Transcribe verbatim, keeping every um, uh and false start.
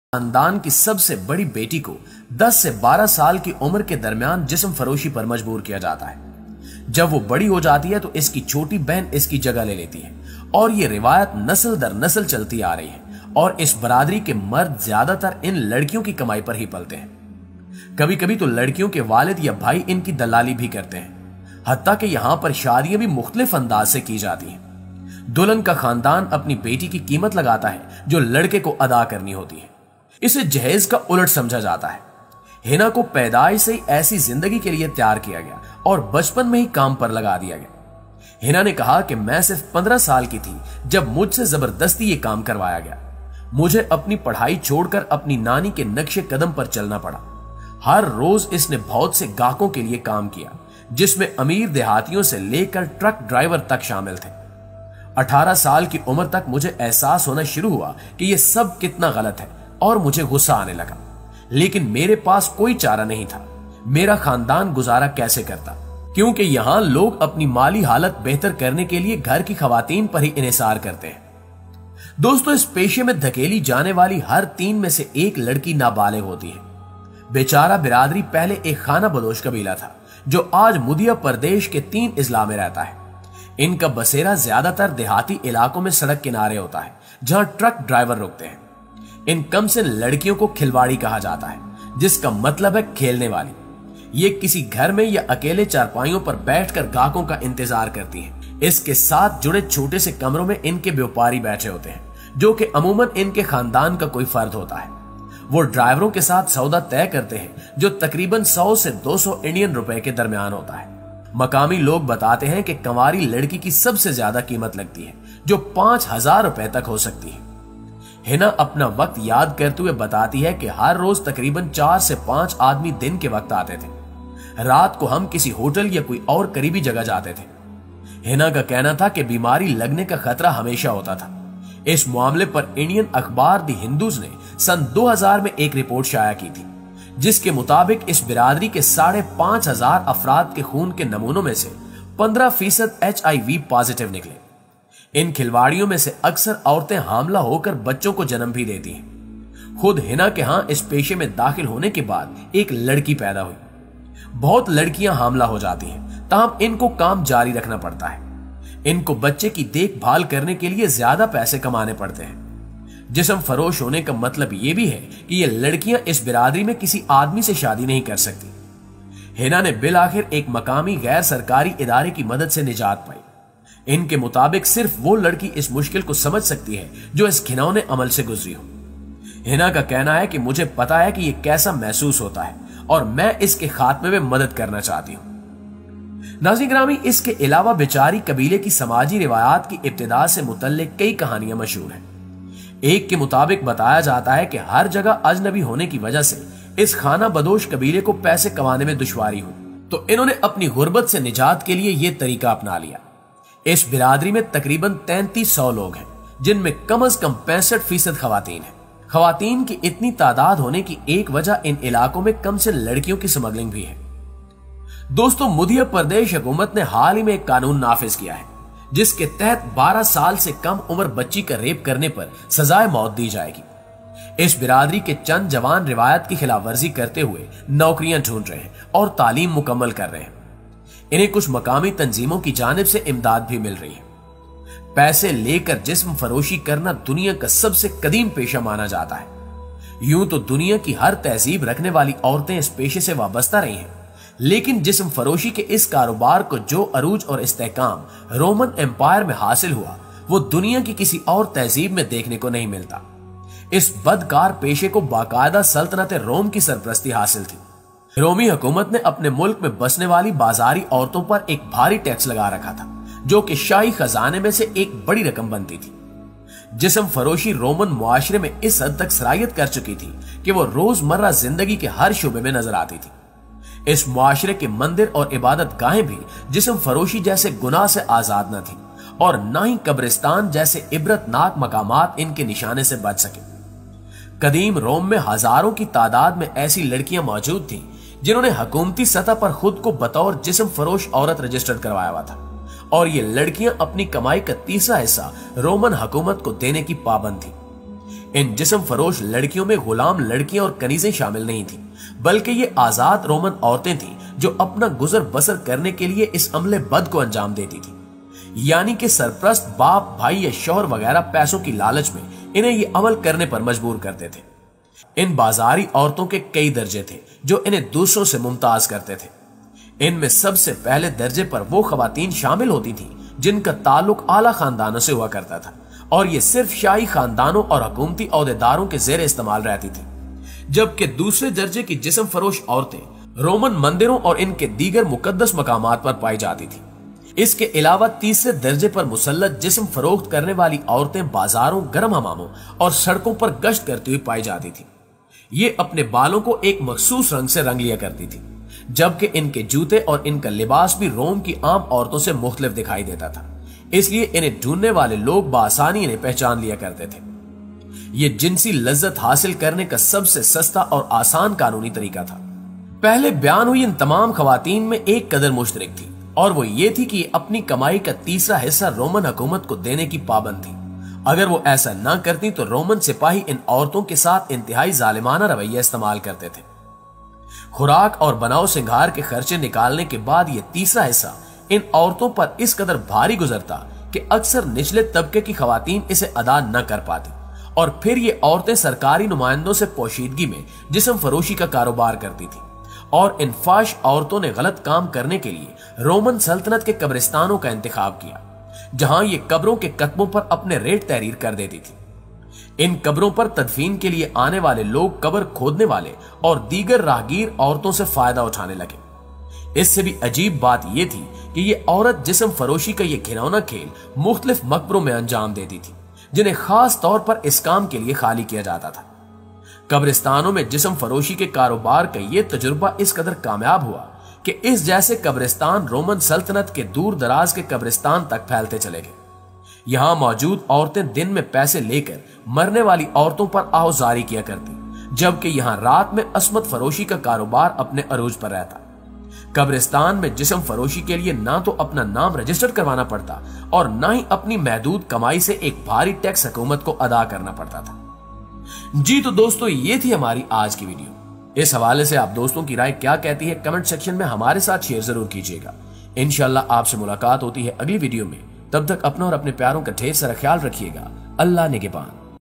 खानदान की सबसे बड़ी बेटी को दस से बारह साल की उम्र के दरमियान जिस्म फरोशी पर मजबूर किया जाता है। जब वो बड़ी हो जाती है तो इसकी छोटी बहन इसकी जगह ले लेती है और ये रिवायत नस्ल दर नस्ल चलती आ रही है और इस बरादरी के मर्द ज्यादातर इन लड़कियों की कमाई पर ही पलते हैं। कभी कभी तो लड़कियों के वालिद या भाई इनकी दलाली भी करते हैं। हत्ता कि यहां पर शादियां भी मुख्तलिफ अंदाज से की जाती हैं। दुल्हन का खानदान अपनी बेटी की कीमत लगाता है जो लड़के को अदा करनी होती है। इसे जहेज का उलट समझा जाता है। हिना को पैदाइश से ही ऐसी जिंदगी के लिए तैयार किया गया और बचपन में ही काम पर लगा दिया गया। हिना ने कहा कि मैं सिर्फ पंद्रह साल की थी जब मुझसे जबरदस्ती ये काम करवाया गया। मुझे अपनी पढ़ाई छोड़कर अपनी नानी के नक्शे कदम पर चलना पड़ा। हर रोज इसने बहुत से गाहकों के लिए काम किया, जिसमें अमीर देहातियों से लेकर ट्रक ड्राइवर तक शामिल थे। अठारह साल की उम्र तक मुझे एहसास होना शुरू हुआ कि यह सब कितना गलत है और मुझे गुस्सा आने लगा, लेकिन मेरे पास कोई चारा नहीं था। मेरा खानदान गुजारा कैसे करता, क्योंकि यहां लोग अपनी माली हालत बेहतर करने के लिए घर की खवातीन पर ही इन्हिसार करते हैं। दोस्तों, इस पेशे में धकेली जाने वाली हर तीन में से एक लड़की नाबालिग होती है। बेचारा बिरादरी पहले एक खाना बदोश कबीला था जो आज मुदिया प्रदेश के तीन इजला में रहता है। इनका बसेरा ज्यादातर देहाती इलाकों में सड़क किनारे होता है जहां ट्रक ड्राइवर रुकते हैं। इन कम से लड़कियों को खिलवाड़ी कहा जाता है, जिसका मतलब है खेलने वाली। ये किसी घर में या अकेले चारपाइयों पर बैठकर गाहकों का इंतजार करती हैं। इसके साथ जुड़े छोटे से कमरों में इनके व्यापारी बैठे होते हैं, जो कि अमूमन इनके खानदान का कोई फर्द होता है। वो ड्राइवरों के साथ सौदा तय करते हैं जो तकरीबन सौ से दो सौ इंडियन रुपए के दरमियान होता है। मकामी लोग बताते हैं कि कंवारी लड़की की सबसे ज्यादा कीमत लगती है, जो पांच हजार रुपए तक हो सकती है। हिना अपना वक्त याद करते हुए बताती है कि हर रोज तकरीबन चार से पांच आदमी दिन के वक्त आते थे। रात को हम किसी होटल या कोई और करीबी जगह जाते थे। हिना का कहना था कि बीमारी लगने का खतरा हमेशा होता था। इस मामले पर इंडियन अखबार दी हिंदूज ने सन दो हज़ार में एक रिपोर्ट शाया की थी, जिसके मुताबिक इस बिरादरी के साढ़े पांच हजार अफराद के खून के नमूनों में से पंद्रह फीसद एच आई वी पॉजिटिव निकले। इन खिलवाड़ियों में से अक्सर औरतें हामला होकर बच्चों को जन्म भी देती हैं। खुद हिना के यहां इस पेशे में दाखिल होने के बाद एक लड़की पैदा हुई। बहुत लड़कियां हामला हो जाती हैं, ताहम इनको काम जारी रखना पड़ता है। इनको बच्चे की देखभाल करने के लिए ज्यादा पैसे कमाने पड़ते हैं। जिस्म फरोश होने का मतलब यह भी है कि ये लड़कियां इस बिरादरी में किसी आदमी से शादी नहीं कर सकती। हिना ने बिल आखिर एक मकामी गैर सरकारी इदारे की मदद से निजात पाई। इनके मुताबिक सिर्फ वो लड़की इस मुश्किल को समझ सकती है जो इस घिनौने अमल से गुजरी हो। हिना का कहना है कि मुझे पता है कि यह कैसा महसूस होता है और मैं इसके खात्मे में मदद करना चाहती हूं। नाज़रीन ग्रामी, इसके अलावा बेचारी कबीले की समाजी रिवायात की इब्तिदा से मुतल्लिक कई कहानियां मशहूर हैं। एक के मुताबिक बताया जाता है कि हर जगह अजनबी होने की वजह से इस खाना बदोश कबीले को पैसे कमाने में दुश्वारी हुई, तो इन्होंने अपनी गुर्बत से निजात के लिए यह तरीका अपना लिया। इस बिरादरी में तकरीबन तैंतीस सौ लोग हैं, जिनमें कम अज कम पैंसठ फीसद खवातीन हैं। खवातीन की इतनी तादाद होने की एक वजह इन इलाकों में कम से लड़कियों की स्मगलिंग भी है। दोस्तों, मध्य प्रदेश हुकूमत ने हाल ही में एक कानून नाफिज किया है, जिसके तहत बारह साल से कम उम्र बच्ची का रेप करने पर सजाए मौत दी जाएगी। इस बिरादरी के चंद जवान रिवायत की खिलाफ वर्जी करते हुए नौकरियां ढूंढ रहे हैं और तालीम मुकम्मल कर रहे हैं। इन्हें कुछ मकामी तंजीमों की जानिब से इमदाद भी मिल रही है। पैसे लेकर जिस्म फरोशी करना दुनिया का सबसे कदीम पेशा माना जाता है। यूं तो दुनिया की हर तहजीब रखने वाली औरतें इस पेशे से वाबस्ता रही हैं, लेकिन जिस्म फरोशी के इस कारोबार को जो अरूज और इस्तेहकाम रोमन एम्पायर में हासिल हुआ, वो दुनिया की किसी और तहजीब में देखने को नहीं मिलता। इस बदकार पेशे को बाकायदा सल्तनत रोम की सरपरस्ती हासिल थी। रोमी हुकूमत ने अपने मुल्क में बसने वाली बाजारी औरतों पर एक भारी टैक्स लगा रखा था, जो कि शाही खजाने में से एक बड़ी रकम बनती थी। जिस्म फरोशी रोमन मुआशरे में इस हद तक सरायत कर चुकी थी कि वो रोजमर्रा जिंदगी के हर शोबे में नजर आती थी। इस मुआशरे के मंदिर और इबादत गाहें भी जिस्म फरोशी जैसे गुनाह से आजाद न थी और न ही कब्रिस्तान जैसे इबरतनाक मकामात इनके निशाने से बच सके। कदीम रोम में हजारों की तादाद में ऐसी लड़कियां मौजूद थीं जिन्होंने हुकूमती सतह पर खुद को बतौर जिस्म फरोश औरत रजिस्टर्ड करवाया हुआ था, और ये लड़कियां अपनी कमाई का तीसरा हिस्सा रोमन हुकूमत को देने की पाबंद थी। इन जिस्म फरोश लड़कियों में गुलाम लड़कियां और कनीजें शामिल नहीं थी, बल्कि ये आजाद रोमन औरतें थी जो अपना गुजर बसर करने के लिए इस अमले बद को अंजाम देती थी। यानी कि सरप्रस्त बाप, भाई या शौहर वगैरह पैसों की लालच में इन्हें ये अमल करने पर मजबूर करते थे। इन बाजारी औरतों के कई दर्जे थे जो इन्हें दूसरों से मुमताज करते थे। इनमें सबसे पहले दर्जे पर वो खवातीन शामिल होती थी जिनका ताल्लुक आला खानदानों से हुआ करता था और ये सिर्फ शाही खानदानों और हुकूमती ओहदेदारों के जेर इस्तेमाल रहती थी। जबकि दूसरे दर्जे की जिस्म फरोश औरतें रोमन मंदिरों और इनके दीगर मुकद्दस मकामात पर पाई जाती थी। इसके अलावा तीसरे दर्जे पर मुसल्लत जिस्म फरोख्त करने वाली औरतें बाजारों, गर्म हमामों और सड़कों पर गश्त करती हुई पाई जाती थी। ये अपने बालों को एक मखसूस रंग से रंग लिया करती थी, जबकि इनके जूते और इनका लिबास भी रोम की आम औरतों से मुख्तलिफ दिखाई देता था। इसलिए इन्हें ढूंढने वाले लोग बासानी इन्हें पहचान लिया करते थे। ये जिनसी लज्जत हासिल करने का सबसे सस्ता और आसान कानूनी तरीका था। पहले बयान हुई इन तमाम खवातीन में एक कदर मुश्तरक थी और वो ये थी कि अपनी कमाई का तीसरा हिस्सा रोमन हुकूमत को देने की पाबंद थी। अगर वो ऐसा ना करती तो रोमन सिपाही इन औरतों के साथ इंतहाई जालिमाना रवैया इस्तेमाल करते थे। खुराक और बनाव सिंगार के खर्चे निकालने के बाद ये तीसरा हिस्सा इन औरतों पर इस कदर भारी गुजरता कि अक्सर निचले तबके की खवातीन इसे अदा न कर पाती और फिर ये औरतें सरकारी नुमाइंदों से पोशीदगी में जिस्म फरोशी का कारोबार करती थी और इन फाश औरतों ने गलत काम करने के लिए रोमन सल्तनत के कब्रिस्तानों का इंतखाब किया, जहां ये कब्रों के कतबों पर अपने रेट तहरीर कर देती थी। इन कब्रों पर तदफीन के लिए आने वाले लोग कब्र खोदने वाले और दीगर राहगीर औरतों से फायदा उठाने लगे। इससे भी अजीब बात यह थी कि ये औरत जिस्म फरोशी का ये घिनौना खेल मुख्तलिफ मकबरों में अंजाम देती थी, जिन्हें खास तौर पर इस काम के लिए खाली किया जाता था। कब्रिस्तानों में जिस्म फरोशी के कारोबार का यह तजुर्बा इस कदर कामयाब हुआ कि इस जैसे कब्रिस्तान रोमन सल्तनत के दूर दराज के कब्रिस्तान तक फैलते चले गए। यहां मौजूद औरतें दिन में पैसे लेकर मरने वाली औरतों पर आहुजारी किया करती, जबकि यहां रात में अस्मत फरोशी का कारोबार अपने अरूज पर रहता। कब्रिस्तान में जिस्म फरोशी के लिए ना तो अपना नाम रजिस्टर करवाना पड़ता और ना ही अपनी महदूद कमाई से एक भारी टैक्स हुकूमत को अदा करना पड़ता था। जी तो दोस्तों, ये थी हमारी आज की वीडियो। इस हवाले से आप दोस्तों की राय क्या कहती है कमेंट सेक्शन में हमारे साथ शेयर जरूर कीजिएगा। इंशाल्लाह आपसे मुलाकात होती है अगली वीडियो में। तब तक अपना और अपने प्यारों का ढेर सारा ख्याल रखिएगा। अल्लाह निगहबान।